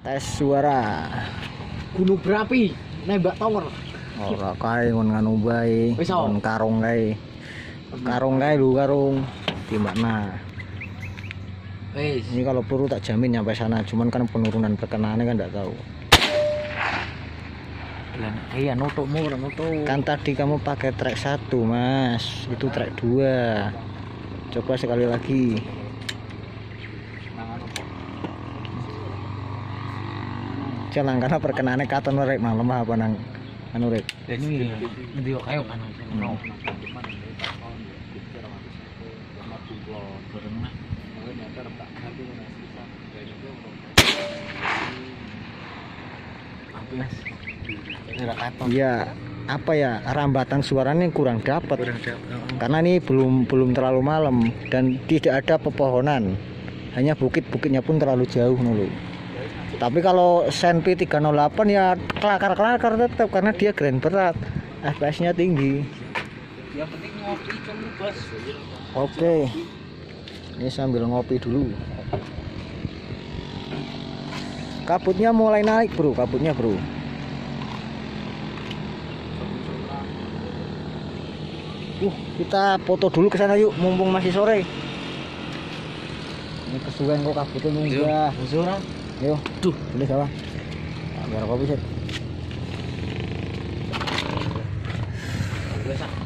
Tes suara. Gunung berapi, nembak tower. Ora kae ngon nganu bae. Wis, Ngon karung kae. Karung kae lho karung. Timbakna. Wis. Ini kalau peluru tak jamin nyampe sana, cuman kan penurunan perkenaannya kan enggak tahu. Iya, nutupmu ora nutup. Kan tadi kamu pakai trek 1, Mas. Itu trek 2. Coba sekali lagi. Jangan karena perkenaannya katon rek malam apa nang anu rek. Ini video kayu kan. Iya, apa ya, rambatan suaranya kurang dapat. Karena ini belum terlalu malam dan tidak ada pepohonan. Hanya bukit-bukitnya pun terlalu jauh dulu. Tapi kalau Senpi 308 ya kelakar-kelakar tetap karena dia grand berat. FPS-nya tinggi. Yang penting ngopi kamu, Bos. Oke. Ini sambil ngopi dulu. Kabutnya mulai naik, Bro, kabutnya, Bro. Kita foto dulu ke sana yuk, mumpung masih sore. Ini kesuwen kok kabutnya munggah. Musuh. Ayo, tuh, ini sawah. Biar kopi sih.